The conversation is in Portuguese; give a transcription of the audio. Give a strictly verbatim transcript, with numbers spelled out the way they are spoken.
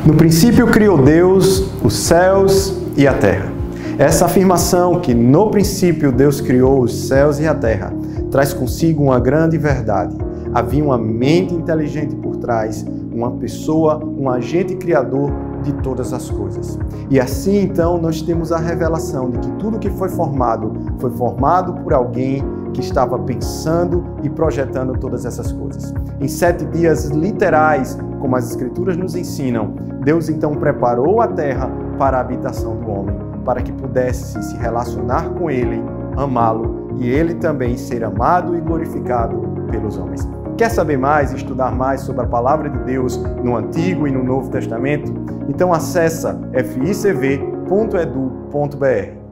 No princípio criou Deus os céus e a terra. Essa afirmação que no princípio Deus criou os céus e a terra traz consigo uma grande verdade. Havia uma mente inteligente por trás, uma pessoa, um agente criador de todas as coisas. E assim então nós temos a revelação de que tudo que foi formado foi formado por alguém que estava pensando e projetando todas essas coisas. Em sete dias literais, como as Escrituras nos ensinam, Deus então preparou a terra para a habitação do homem, para que pudesse se relacionar com ele, amá-lo e ele também ser amado e glorificado pelos homens. Quer saber mais e estudar mais sobre a Palavra de Deus no Antigo e no Novo Testamento? Então acessa f i c v ponto edu ponto b r.